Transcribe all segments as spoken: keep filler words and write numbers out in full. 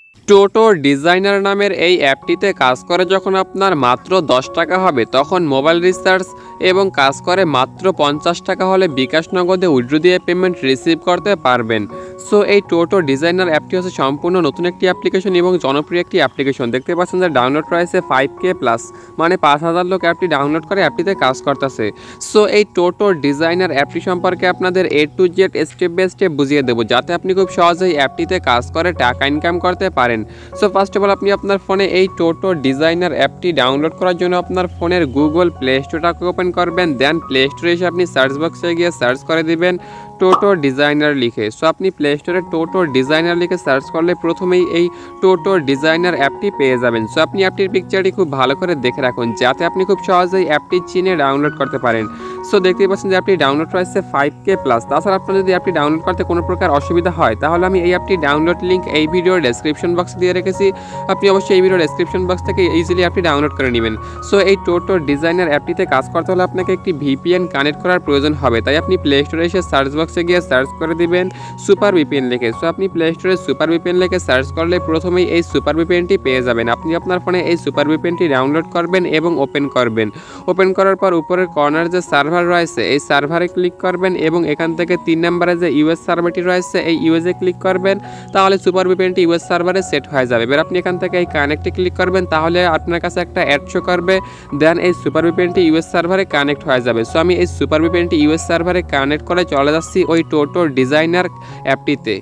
টোটো designer নামের এই অ্যাপটিতে কাজ করে যখন আপনার মাত্র দশ টাকা হবে, তখন মোবাইল রিচার্জ এবং কাজ করে মাত্র পঞ্চাশ টাকা হলে বিকাশ নগদে উইথড্র দিয়ে পেমেন্ট রিসিভ করতে পারবেন। সো এই টোটো ডিজাইনার অ্যাপটি হচ্ছে সম্পূর্ণ নতুন একটি অ্যাপ্লিকেশন এবং জনপ্রিয় একটি অ্যাপ্লিকেশন। দেখতে পাচ্ছেন যে ডাউনলোড রয়েছে ফাইভ কে প্লাস, মানে পাঁচ হাজার লোক অ্যাপটি ডাউনলোড করে অ্যাপটিতে কাজ করতেছে। সো এই টোটো ডিজাইনার অ্যাপটি সম্পর্কে আপনাদের A to Z step by step বুঝিয়ে দেবো, যাতে আপনি খুব সহজেই অ্যাপটিতে কাজ করে টাকা ইনকাম করতে পারেন। সো ফার্স্ট অফ অল আপনি আপনার ফোনে এই টোটো ডিজাইনার অ্যাপটি ডাউনলোড করার জন্য আপনার ফোনের গুগল প্লে স্টোরটাকে ওপেন করবেন। দেন প্লে স্টোরে এসে আপনি সার্চ বক্সে গিয়ে সার্চ করে দিবেন টোটো ডিজাইনার লিখে। সো আপনি প্লে স্টোরে টোটো ডিজাইনার লিখে সার্চ করলে প্রথমেই এই টোটো ডিজাইনার অ্যাপটি পেয়ে যাবেন। সো আপনি অ্যাপটির পিকচারটি খুব ভালো করে দেখে রাখুন, যাতে আপনি খুব সহজেই অ্যাপটি চিনে ডাউনলোড করতে পারেন। সো দেখতেই পাচ্ছেন যে অ্যাপটি ডাউনলোড রয়েছে ফাইভ কে প্লাস। তাছাড়া আপনার যদি অ্যাপটি ডাউনলোড করতে কোনো প্রকার অসুবিধা হয়, তাহলে আমি এই অ্যাপটি ডাউনলোড লিঙ্ক এই ভিডিওর ডেসক্রিপশন বক্সে দিয়ে রেখেছি। আপনি অবশ্যই এই ভিডিওর ডেসক্রিপশন বক্স থেকে ইজিলি অ্যাপটি ডাউনলোড করে নেবেন। সো এই টোটো ডিজাইনার অ্যাপটিতে কাজ করতে হলে আপনাকে একটি ভিপিএন কানেক্ট করার প্রয়োজন হবে, তাই আপনি প্লে স্টোরে এসে সার্চ বক্সে গিয়ে সার্চ করে দিবেন সুপার ভিপিএন লিখে। সো আপনি প্লে স্টোরে সুপার ভিপিএন লিখে সার্চ করলে প্রথমেই এই সুপার ভিপিএনটি পেয়ে যাবেন। আপনি আপনার ফোনে এই সুপার ভিপিএনটি ডাউনলোড করবেন এবং ওপেন করবেন। ওপেন করার পর উপরের কর্নার যে সার্ভার রয়েছে এই সার্ভারে ক্লিক করবেন এবং এখান থেকে তিন নম্বরে যে ইউএস সার্ভারটি রয়েছে এই ইউএসএ ক্লিক করবেন, তাহলে সুপার ভিপিএনটি ইউএস সার্ভারে সেট হয়ে যাবে। এবার আপনি এখান থেকে এই কানেক্টে ক্লিক করবেন, তাহলে আপনার কাছে একটা অ্যাড শো করবে। দেন এই সুপার ভিপিএনটি ইউএস সার্ভারে কানেক্ট হয়ে যাবে। সো আমি এই সুপার ভিপিএনটি ইউএস সার্ভারে কানেক্ট করে চলে যাচ্ছি ওই টোটো ডিজাইনার অ্যাপটিতে।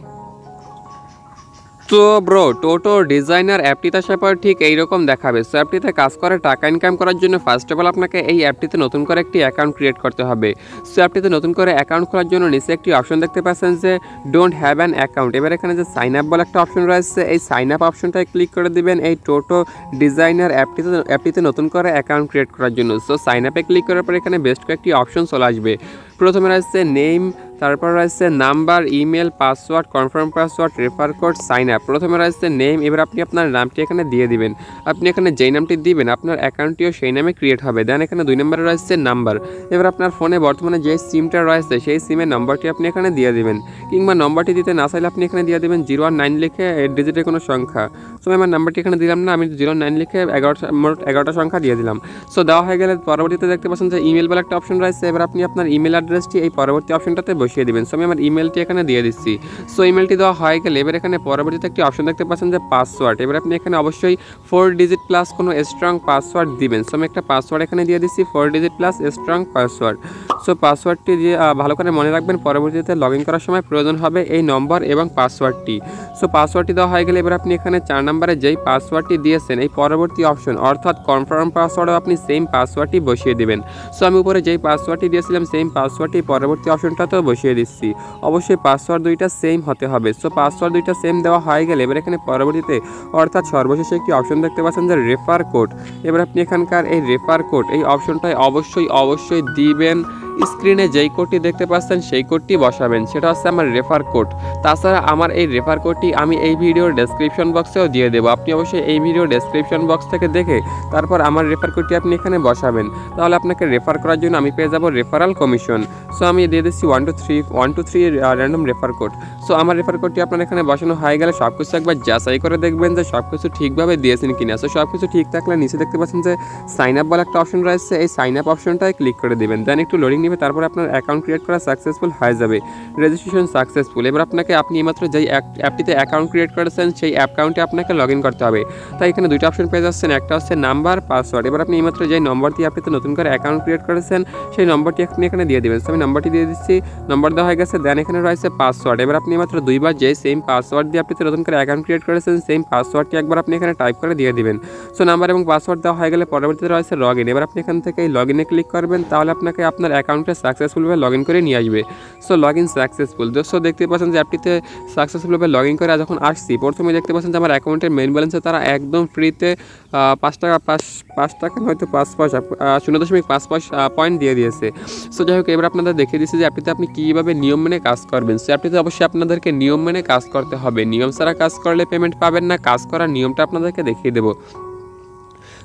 তো ব্রো, টোটো ডিজাইনার অ্যাপটিতে আসার পর ঠিক এইরকম দেখাবে। সো অ্যাপটিতে কাজ করে টাকা ইনকাম করার জন্য ফার্স্ট অফ অল আপনাকে এই অ্যাপটিতে নতুন করে একটি অ্যাকাউন্ট ক্রিয়েট করতে হবে। সো অ্যাপটিতে নতুন করে অ্যাকাউন্ট খোলার জন্য নিচে একটি অপশন দেখতে পাচ্ছেন যে ডোন্ট হ্যাভ অ্যান অ্যাকাউন্ট। এবার এখানে যে সাইন আপ বলে একটা অপশন রয়েছে, এই সাইন আপ অপশনটায় ক্লিক করে দিবেন এই টোটো ডিজাইনার অ্যাপটিতে অ্যাপটিতে নতুন করে অ্যাকাউন্ট ক্রিয়েট করার জন্য। সো সাইন আপে ক্লিক করার পর এখানে বেস্ট কয়েকটি অপশন চলে আসবে। প্রথমে রয়েছে নেম, তারপর রয়েছে number, email, password, confirm password, refer code, sign up. প্রথমে রয়েছে নেম। এবার আপনি আপনার নামটি এখানে দিয়ে দিবেন। আপনি এখানে যেই নামটি দিবেন আপনার অ্যাকাউন্টটিও সেই নামে ক্রিয়েট হবে। দেন এখানে দুই নম্বরে রয়েছে নাম্বার। এবার আপনার ফোনে বর্তমানে যে সিমটা রয়েছে সেই সিমের নম্বরটি আপনি এখানে দিয়ে দিবেন, কিংবা নম্বরটি দিতে না চাইলে আপনি এখানে দিয়ে দেবেন জিরো ওয়ান নাইন লিখে এইট ডিজিটের কোনো সংখ্যা। সো আমার নাম্বারটি এখানে দিলাম না, আমি জিরো নাইন লিখে এগারোটা মোট এগারোটা সংখ্যা দিয়ে দিলাম। সো দেওয়া হয়ে গেলে পরবর্তীতে দেখতে পাচ্ছেন যে ইমেল বলে একটা অপশন রয়েছে। এবার আপনি আপনার ইমেল অ্যাড্রেসটি এই পরবর্তী অপশনটাতে বসিয়ে দিবেন। সো আমি আমার ইমেলটি এখানে দিয়ে দিচ্ছি। সো ইমেলটি দেওয়া হয়ে গেলে এবার এখানে পরবর্তীতে একটি অপশন দেখতে পাচ্ছেন যে পাসওয়ার্ড। এবার আপনি এখানে অবশ্যই ফোর ডিজিট প্লাস কোনো স্ট্রং পাসওয়ার্ড দিবেন। সো আমি একটা পাসওয়ার্ড এখানে দিয়ে দিচ্ছি, four digit plus strong password. So পাসওয়ার্ডটি দিয়ে ভালো করে মনে রাখবেন, পরবর্তীতে লগ ইন করার সময় প্রয়োজন হবে এই নম্বর এবং পাসওয়ার্ডটি। সো পাসওয়ার্ডটি দেওয়া হয়ে গেলে এবার আপনি এখানে চার নম্বরে যেই পাসওয়ার্ডটি দিয়েছেন এই পরবর্তী অপশন অর্থাৎ কনফার্ম পাসওয়ার্ডও আপনি সেম পাসওয়ার্ডটি বসিয়ে দিবেন। সো আমি উপরে যেই পাসওয়ার্ডটি দিয়েছিলাম সেম পাসওয়ার্ডটি পরবর্তী অপশনটাতেও বসিয়ে দিচ্ছি। অবশ্যই পাসওয়ার্ড দুইটা সেম হতে হবে। সো পাসওয়ার্ড দুইটা সেম দেওয়া হয়ে গেলে এবার এখানে পরবর্তীতে অর্থাৎ সর্বশেষে একটি অপশন দেখতে পাচ্ছেন যে রেফার কোড। এবার আপনি এখানকার এই রেফার কোড এই অপশনটায় অবশ্যই অবশ্যই দিবেন। স্ক্রিনে যেই কোডটি দেখতে পাচ্ছেন সেই কোডটি বসাবেন, সেটা হচ্ছে আমার রেফার কোড। তাছাড়া আমার এই রেফার কোডটি আমি এই ভিডিওর ডেসক্রিপশন বক্সেও দিয়ে দেবো। আপনি অবশ্যই এই ভিডিওর ডেসক্রিপশন বক্স থেকে দেখে তারপর আমার রেফার কোডটি আপনি এখানে বসাবেন, তাহলে আপনাকে রেফার করার জন্য আমি পেয়ে যাব রেফারাল কমিশন। সো আমি দিয়ে দিচ্ছি one two three one two three random refer code. So আমার রেফার কোডটি আপনার এখানে বসানো হয়ে গেলে সব কিছু একবার যাচাই করে দেখবেন যে সব কিছু ঠিকভাবে দিয়েছেন কিনা। সো সব কিছু ঠিক থাকলে নিচে দেখতে পাচ্ছেন যে সাইন আপ বলে একটা অপশন রয়েছে, এই সাইন আপ অপশনটায় ক্লিক করে দেবেন। দেন একটু লোডিং নেবে, তারপরে আপনার অ্যাকাউন্ট ক্রিয়েট করা সাকসেসফুল হয়ে যাবে, রেজিস্ট্রেশন সাকসেসফুল। এবার আপনাকে আপনি এইমাত্র যেই অ্যাপটিতে অ্যাকাউন্ট ক্রিয়েট করেছেন সেই অ্যাকাউন্টে আপনাকে লগ ইন করতে হবে। তাই এখানে দুইটা অপশন পেয়ে যাচ্ছেন, একটা হচ্ছে নাম্বার, পাসওয়ার্ড। এবার আপনি এইমাত্র যেই নম্বর দিয়ে অ্যাপটিতে নতুন করে অ্যাকাউন্ট ক্রিয়েট করেছেন সেই নম্বরটি আপনি এখানে দিয়ে দেবেন। সো আমি নম্বরটি দিয়ে দিচ্ছি, নম্বর দেওয়া হয়ে গেছে। দেন এখানে রয়েছে পাসওয়ার্ড। এবার আপনি মাত্র দুইবার যে সেম পাসওয়ার্ড দিয়ে আপনি নতুন করে অ্যাকাউন্ট ক্রিয়েট করেছেন সেম পাসওয়ার্ডটি একবার আপনি এখানে টাইপ করে দিয়ে দিবেন। সো নাম্বার এবং পাসওয়ার্ড দেওয়া হয়ে গেলে পরবর্তীতে রয়েছে লগ ইন। এবার আপনি এখান থেকে এই লগ ইনে ক্লিক করবেন, তাহলে আপনাকে আপনার অ্যাকাউন্টে সাকসেসফুলভাবে লগ ইন করে নিয়ে আসবে। So log in successful. So দেখতে পাচ্ছেন যে অ্যাপটিতে সাকসেসফুলভাবে লগ ইন করে যখন আসছি, প্রথমে দেখতে পাচ্ছেন যে আমার অ্যাকাউন্টের মেইন ব্যালেন্সে তারা একদম ফ্রিতে পাঁচ টাকা পাঁচ পাঁচ টাকা হয়তো পাঁচ পয়সা শূন্য দশমিক পাঁচ পয়সা পয়েন্ট দিয়ে দিয়েছে। সো যাই হোক, এবার আপনাদের দেখিয়ে দিচ্ছি যে অ্যাপটিতে আপনি কীভাবে নিয়ম মেনে কাজ করবেন। সো অ্যাপটিতে অবশ্যই আপনাদেরকে নিয়ম মেনে কাজ করতে হবে। নিয়ম ছাড়া কাজ করলে পেমেন্ট পাবেন না। কাজ করার নিয়মটা আপনাদেরকে দেখিয়ে দেবো।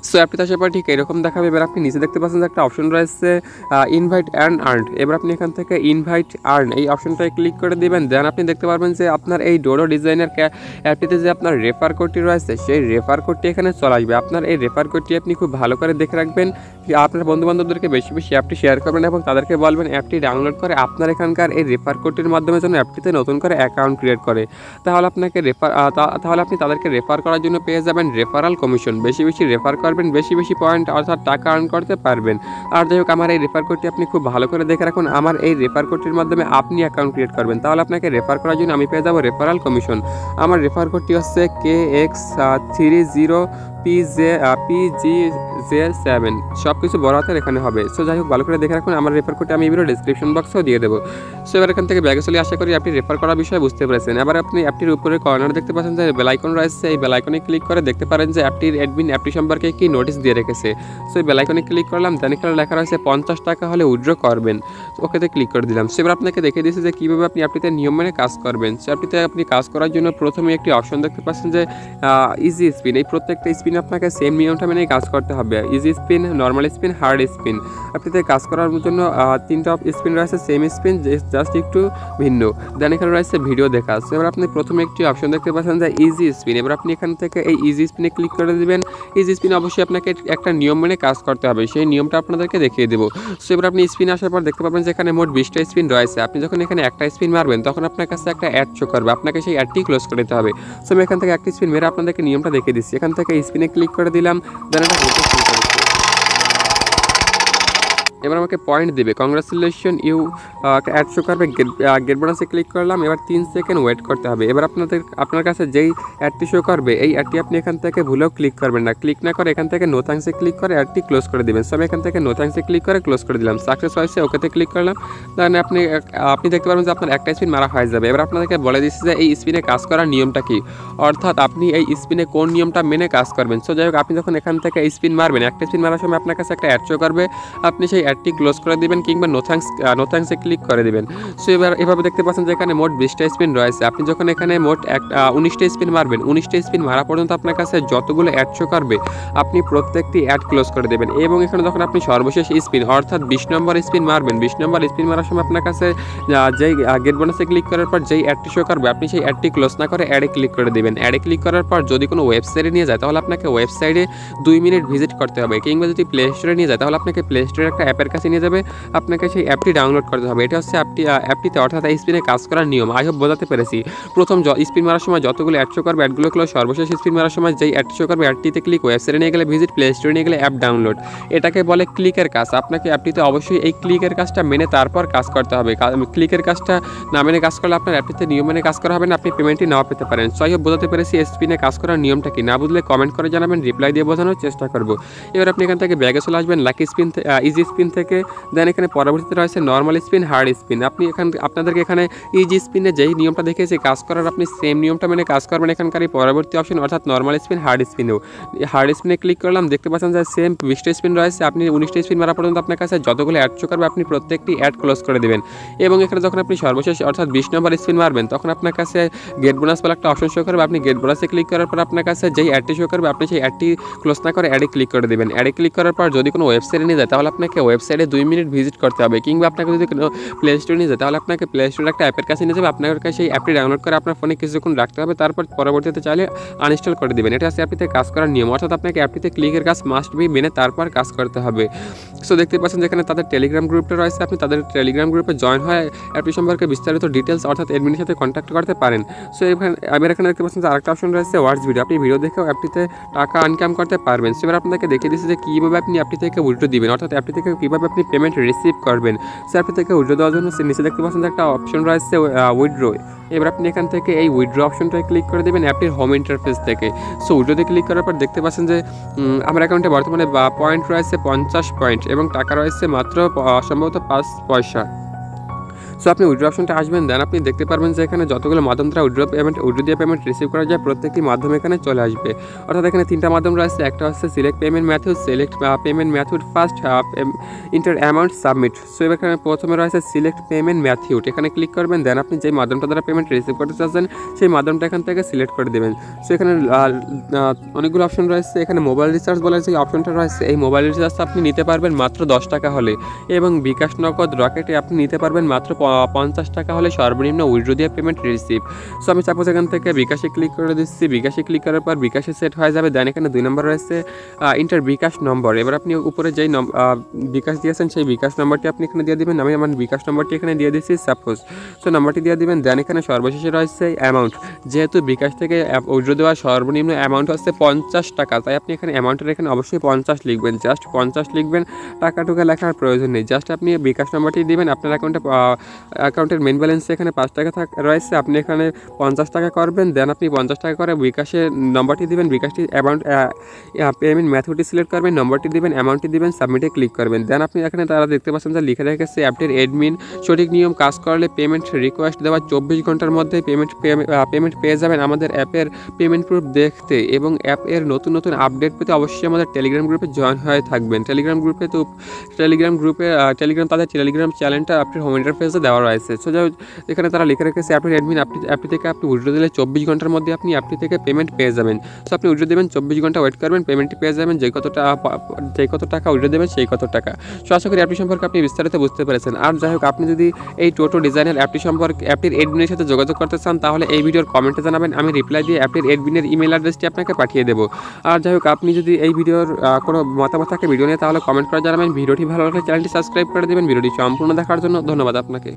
সো অ্যাপটিতে আসার পর ঠিক এরকম দেখাবে। এবার আপনি নিচে দেখতে পাচ্ছেন যে একটা অপশন রয়েছে ইনভাইট অ্যান্ড আর্ন। এবার আপনি এখান থেকে ইনভাইট আর্ন এই অপশনটায় ক্লিক করে দিবেন। দেন আপনি দেখতে পারবেন যে আপনার এই ডোডো ডিজাইনার অ্যাপটিতে যে আপনার রেফার কোডটি রয়েছে সেই রেফার কোডটি এখানে চলে আসবে। আপনার এই রেফার কোডটি আপনি খুব ভালো করে দেখে রাখবেন, আপনার বন্ধুবান্ধবদেরকে বেশি বেশি অ্যাপটি শেয়ার করবেন এবং তাদেরকে বলবেন অ্যাপটি ডাউনলোড করে আপনার এখানকার এই রেফার কোডটির মাধ্যমে যেন অ্যাপটিতে নতুন করে অ্যাকাউন্ট ক্রিয়েট করে। তাহলে আপনাকে রেফার তাহলে আপনি তাদেরকে রেফার করার জন্য পেয়ে যাবেন রেফারাল কমিশন। বেশি বেশি রেফার করবেন, বেশি বেশি পয়েন্ট অর্থাৎ টাকা আর্ন করতে পারবেন। আর যাই হোক, আমার এই রেফার কোডটি আপনি খুব ভালো করে দেখে রাখুন। আমার এই রেফার কোডটির মাধ্যমে আপনি অ্যাকাউন্ট ক্রিয়েট করবেন, তাহলে আপনাকে রেফার করার জন্য আমি পেয়ে যাবো রেফারাল কমিশন। আমার রেফার কোডটি হচ্ছে K X three zero P J P G J seven, সব কিছু বড় হাতের এখানে হবে। সো যাই হোক, ভালো করে দেখে রাখুন। আমার রেফার কোডটি আমি ভিডিও ডিসক্রিপশন বক্সেও দিয়ে দেবো। সো এবার এখান থেকে ব্যাগে চলে আশা করি আপনি রেফার করার বিষয়ে বুঝতে পেরেছেন। এবার আপনি অ্যাপটির উপরে কর্নারে দেখতে পাচ্ছেন যে বেল আইকন রয়েছে, এই বেল আইকনে ক্লিক করে দেখতে পারেন যে অ্যাপটির অ্যাডমিন অ্যাপটি সম্পর্কে কি নোটিশ দিয়ে রেখেছে। সো এই বেল আইকনে ক্লিক করলাম, দেন এখানে লেখা রয়েছে পঞ্চাশ টাকা হলে উইথড্র করবেন। ওকেতে ক্লিক করে দিলাম। সো এবার আপনাকে দেখিয়ে দিয়েছে যে কীভাবে আপনি অ্যাপটিতে নিয়ম মেনে কাজ করবেন। সো অ্যাপটিতে আপনি কাজ করার জন্য প্রথমে একটি অপশন দেখতে পাচ্ছেন যে ইজি স্পিন। এই প্রত্যেকটা স্পিন আপনাকে সেম নিয়মটা মেনেই কাজ করতে হবে। Easy spin, normal spin, hard spin. অ্যাপটিতে কাজ করার জন্য তিনটা স্পিন রয়েছে, সেম স্পিন, জাস্ট একটু ভিন্ন। দেন এখানে রয়েছে ভিডিও দেখা। সো এবার আপনি প্রথমে একটি অপশন দেখতে পাচ্ছেন যে ইজি স্পিন। এবার আপনি এখান থেকে এই ইজি স্পিনে ক্লিক করে দেবেন। ইজি স্পিনে অবশ্যই আপনাকে একটা নিয়ম মেনে কাজ করতে হবে, সেই নিয়মটা আপনাদেরকে দেখিয়ে দেবো। সো এবার আপনি স্পিন আসার পর দেখতে পাবেন যে এখানে মোট বিশটা স্পিন রয়েছে। আপনি যখন এখানে একটা স্পিন মারবেন তখন আপনার কাছে একটা অ্যাড শো করবে, আপনাকে সেই অ্যাডটি ক্লোজ করে দিতে হবে। সো আমি এখান থেকে একটা স্পিন মেরে আপনাদেরকে নিয়মটা দেখিয়ে দিচ্ছি। এখান থেকে স্পিনে ক্লিক করে দিলাম, দেন এটা ঘুরতে শুরু করে দিচ্ছি। এবার আমাকে পয়েন্ট দেবে, কংগ্রাচুলেশন ইউ অ্যাড শো করবে, গেট বোনাসে ক্লিক করলাম। এবার তিন সেকেন্ড ওয়েট করতে হবে। এবার আপনাদের আপনার কাছে যেই অ্যাডটি শো করবে এই অ্যাডটি আপনি এখান থেকে ভুলেও ক্লিক করবেন না। ক্লিক না করে এখান থেকে নো থ্যাঙ্কসে ক্লিক করে অ্যাডটি ক্লোজ করে দেবেন। সব এখান থেকে নো থ্যাঙ্কসে ক্লিক করে ক্লোজ করে দিলাম। সাকসেস হয়েছে, ওকেতে ক্লিক করলাম। তাহলে আপনি আপনি দেখতে পারবেন যে আপনার একটা স্পিন মারা হয়ে যাবে। এবার আপনাদেরকে বলে দিচ্ছি যে এই স্পিনে কাজ করার নিয়মটা কি, অর্থাৎ আপনি এই স্পিনে কোন নিয়মটা মেনে কাজ করবেন। সো যাই হোক, আপনি যখন এখান থেকে স্পিন মারবেন, একটা স্পিন মারার সময় আপনার কাছে একটা অ্যাড শো করবে, আপনি সেই অ্যাডটি ক্লোজ করে দিবেন কিংবা নো থ্যাঙ্কস নো থ্যাঙ্কসে ক্লিক করে দেবেন। সো এবার এভাবে দেখতে পাচ্ছেন যে এখানে মোট বিশটা স্পিন রয়েছে। আপনি যখন এখানে মোট এক উনিশটা স্পিন মারবেন, উনিশটা স্পিন মারা পর্যন্ত আপনার কাছে যতগুলো অ্যাড শো করবে আপনি প্রত্যেকটি অ্যাড ক্লোজ করে দেবেন। এবং এখানে যখন আপনি সর্বশেষ স্পিন অর্থাৎ বিশ নম্বর স্পিন মারবেন, বিশ নম্বর স্পিন মারার সময় আপনার কাছে যেই গেট বোনাসে ক্লিক করার পর যেই অ্যাডটি শো করবে আপনি সেই অ্যাডটি ক্লোজ না করে অ্যাডে ক্লিক করে দেবেন। অ্যাডে ক্লিক করার পর যদি কোনো ওয়েবসাইটে নিয়ে যায় তাহলে আপনাকে ওয়েবসাইটে দুই মিনিট ভিজিট করতে হবে, কিংবা যদি প্লে স্টোরে নিয়ে যায় তাহলে আপনাকে প্লে স্টোরে একটা অ্যাপের কাছে নিয়ে যাবে, আপনাকে সেই অ্যাপটি ডাউনলোড করতে হবে। এটা হচ্ছে অ্যাপটি অ্যাপটিতে অর্থাৎ এই স্পিনে কাজ করার নিয়ম। আই হোপ বোঝাতে পেরেছি। প্রথম স্পিন মারার সময় যতগুলো অ্যাড শো করবে অ্যাডগুলো ক্লোজ, সর্বশেষ স্পিন মারার সময় যেই অ্যাড শো করবে অ্যাডটিতে ক্লিক, ওয়েবসাইটে নিয়ে গেলে ভিজিট, প্লে স্টোরে নিয়ে গেলে অ্যাপ ডাউনলোড। এটাকে বলে ক্লিকের কাজ। আপনাকে অ্যাপটিতে অবশ্যই এই ক্লিকের কাজটা মেনে তারপর কাজ করতে হবে। ক্লিকের কাজটা না মেনে কাজ করলে আপনার অ্যাপটিতে নিয়ম মেনে কাজ করা হবে না, আপনি পেমেন্টই নাও পেতে পারেন। সো আই হোপ বোঝাতে পেরেছি স্পিনে কাজ করার নিয়মটা কি। না বুঝলে কমেন্ট করে জানাবেন, রিপ্লাই দিয়ে বোঝানোর চেষ্টা করব। এবার আপনি এখান থেকে ব্যাগে চলে আসবেন লাকি স্পিন, ইজি স্পিন থেকে। দেন এখানে পরবর্তীতে রয়েছে নর্মাল স্পিন, হার্ড স্পিন। আপনি এখান আপনাদেরকে এখানে ইজি স্পিনে যেই নিয়মটা দেখেছি কাজ করার আপনি সেম নিয়মটা মেনে কাজ করবেন। এখানকার এই পরবর্তী অপশন অর্থাৎ নর্মাল স্পিন, হার্ড স্পিনেও হার্ড স্পিনে ক্লিক করলাম, দেখতে পাচ্ছেন যে সেম বিশটা স্পিন রয়েছে। আপনি উনিশটা স্পিন মারা পর্যন্ত আপনার কাছে যতগুলো অ্যাড শো করবে আপনি প্রত্যেকটি অ্যাড ক্লোজ করে দেবেন। এবং এখানে যখন আপনি সর্বশেষ অর্থাৎ বিশ নম্বর স্পিন মারবেন তখন আপনার কাছে গেট বোনাস বলে একটা অপশন শো করবে। আপনি গেট বোনাসে ক্লিক করার পর আপনার কাছে যেই অ্যাডটি শো করবে আপনি সেই অ্যাডটি ক্লোজ না করে অ্যাডে ক্লিক করে দেবেন। অ্যাডে ক্লিক করার পর যদি কোনো ওয়েবসাইটে নিয়ে যায় তাহলে আপনাকে ওয়েবসাইটে দুই মিনিট ভিজিট করতে হবে, কিংবা আপনাকে যদি কোনো প্লে স্টোরে নিয়ে যায় তাহলে আপনাকে প্লে স্টোরে একটা অ্যাপের কাছে নিয়ে যাবে, আপনার কাছে সেই অ্যাপটি ডাউনলোড করে আপনার ফোনে কিছুক্ষণ রাখতে হবে, তারপর পরবর্তীতে চাইলে আনইনস্টল করে দেবেন। এটা হচ্ছে অ্যাপটিতে কাজ করার নিয়ম, অর্থাৎ আপনাকে অ্যাপটিতে ক্লিকের কাজ মাস্ট বি মেনে তারপর কাজ করতে হবে। সো দেখতে পাচ্ছেন যেখানে তাদের টেলিগ্রাম গ্রুপটা রয়েছে, আপনি তাদের টেলিগ্রাম গ্রুপে জয়েন হয়ে অ্যাপটি সম্পর্কে বিস্তারিত ডিটেলস অর্থাৎ অ্যাডমিনের সাথে কন্ট্যাক্ট করতে পারেন। সো এখানে আমি এখানে দেখতে পাচ্ছেন যে আরেকটা অপশন রয়েছে ওয়াচ ভিডিও। আপনি ভিডিও দেখেও অ্যাপটিতে টাকা ইনকাম করতে পারবেন। সো এবার আপনাকে দেখিয়ে দিচ্ছি যে কীভাবে আপনি অ্যাপটি থেকে উইথড্র দিবেন, অর্থাৎ অ্যাপটি থেকে কীভাবে আপনি পেমেন্ট রিসিভ করবেন। সো অ্যাপটি থেকে উইথড্র দেওয়ার জন্য নিচে দেখতে পাচ্ছেন যে একটা অপশন রয়েছে উইথড্র। এবার আপনি এখান থেকে এই উইথড্র অপশনটায় ক্লিক করে দেবেন অ্যাপটির হোম ইন্টারফেস থেকে। সো উইথড্রোতে ক্লিক করার পর দেখতে পাচ্ছেন যে আমার অ্যাকাউন্টে বর্তমানে পয়েন্ট রয়েছে পঞ্চাশ পয়েন্ট এবং টাকা রয়েছে মাত্র সম্ভবত পাঁচ পয়সা। সো আপনি উইথড্র অপশনটা আসবেন, দেন আপনি দেখতে পারবেন যে এখানে যতগুলো মাধ্যম দ্বারা উইথড্র পেমেন্ট উইথড্র দিয়ে পেমেন্ট রিসিভ করা যায় প্রত্যেকটি মাধ্যম এখানে চলে আসবে। অর্থাৎ এখানে তিনটা মাধ্যম রয়েছে, একটা হচ্ছে select payment method, select payment method first, enter amount submit. So এখানে প্রথমে রয়েছে সিলেক্ট পেমেন্ট মেথড, এখানে ক্লিক করবেন, দেন আপনি যে মাধ্যমটা দ্বারা পেমেন্ট রিসিভ করতে চাচ্ছেন সেই মাধ্যমটা এখান থেকে সিলেক্ট করে দেবেন। সো এখানে অনেকগুলো অপশন রয়েছে, এখানে মোবাইল রিচার্জ বলে যে অপশনটা রয়েছে, এই মোবাইল রিচার্জ আপনি নিতে পারবেন মাত্র দশ টাকা হলে, এবং বিকাশ নগদ রকেটে আপনি নিতে পারবেন মাত্র পঞ্চাশ টাকা হলে সর্বনিম্ন উইথড্র দিয়ে পেমেন্ট রিসিভ। সো আমি সাপোজ এখান থেকে বিকাশে ক্লিক করে দিচ্ছি, বিকাশে ক্লিক করার পর বিকাশে সেট হয়ে যাবে। দেন এখানে দুই নম্বর রয়েছে ইন্টার বিকাশ নম্বর, এবার আপনি উপরে যেই বিকাশ দিয়েছেন সেই বিকাশ নম্বরটি আপনি এখানে দিয়ে দেবেন। আমি আমার বিকাশ নম্বরটি এখানে দিয়ে দিচ্ছি সাপোজ, সো নাম্বারটি দিয়ে দিবেন। দেন এখানে সর্বশেষে রয়েছে অ্যামাউন্ট, যেহেতু বিকাশ থেকে উইথড্র দেওয়ার সর্বনিম্ন অ্যামাউন্ট হচ্ছে পঞ্চাশ টাকা, তাই আপনি এখানে অ্যামাউন্টের এখানে অবশ্যই পঞ্চাশ লিখবেন, জাস্ট পঞ্চাশ লিখবেন, টাকা টুকা লেখার প্রয়োজন নেই, জাস্ট আপনি বিকাশ নম্বরটি দিবেন। আপনার অ্যাকাউন্টে অ্যাকাউন্টের মেন ব্যালেন্সে এখানে পাঁচ টাকা থাক রয়েছে, আপনি এখানে পঞ্চাশ টাকা করবেন, দেন আপনি পঞ্চাশ টাকা করে বিকাশের নম্বরটি দিবেন, বিকাশটি অ্যামাউন্ট পেমেন্ট মেথডটি সিলেক্ট করবেন, নম্বরটি দিবেন, অ্যামাউন্টটি দিবেন, সাবমিটে ক্লিক করবেন। দেন আপনি এখানে তারা দেখতে পাচ্ছেন যে লিখে রেখেছে অ্যাপটির অ্যাডমিন সঠিক নিয়ম কাজ করলে পেমেন্ট রিকোয়েস্ট দেওয়ার চব্বিশ ঘন্টার মধ্যে পেমেন্ট পেমেন্ট পেয়ে যাবেন। আমাদের অ্যাপের পেমেন্ট প্রুফ দেখতে এবং অ্যাপের নতুন নতুন আপডেট পেতে অবশ্যই আমাদের টেলিগ্রাম গ্রুপে জয়েন হয়ে থাকবেন। টেলিগ্রাম গ্রুপে তো টেলিগ্রাম গ্রুপে টেলিগ্রাম তাদের টেলিগ্রাম চ্যানেলটা আপনার হোম ইন্টারফেসে দেওয়া রয়েছে। সো যাই এখানে তারা লিখে রেখেছে অ্যাপটির অ্যাডমিন আপনি অ্যাপটি থেকে আপনি উইথড্র দিলে চব্বিশ ঘন্টার মধ্যে আপনি অ্যাপটি থেকে পেমেন্ট পেয়ে যাবেন। সো আপনি উইথড্র দেবেন, চব্বিশ ঘন্টা ওয়েট করবেন, পেমেন্টটি পেয়ে যাবেন, যে কত টাকা যে কত টাকা উইথড্র দেবেন সেই কত টাকা। সো আশা করি অ্যাপটি সম্পর্কে আপনি বিস্তারিত বুঝতে পেরেছেন। আর যাই হোক, আপনি যদি এই টোটো ডিজাইনের অ্যাপটি সম্পর্কে অ্যাপটির অ্যাডমিনের সাথে যোগাযোগ করতে চান তাহলে এই ভিডিওর কমেন্টে জানাবেন, আমি রিপ্লাই দিয়ে অ্যাপটির অ্যাডমিনের ইমেল অ্যাড্রেসটি আপনাকে পাঠিয়ে দেবো। আর যাই হোক, আপনি যদি এই ভিডিওর কোনো মতামত থাকে ভিডিও নিয়ে তাহলে কমেন্ট করে জানাবেন। ভিডিওটি ভালো লাগলে চ্যানেলটি সাবস্ক্রাইব করে দেবেন। ভিডিওটি সম্পূর্ণ দেখার জন্য ধন্যবাদ আপনাকে।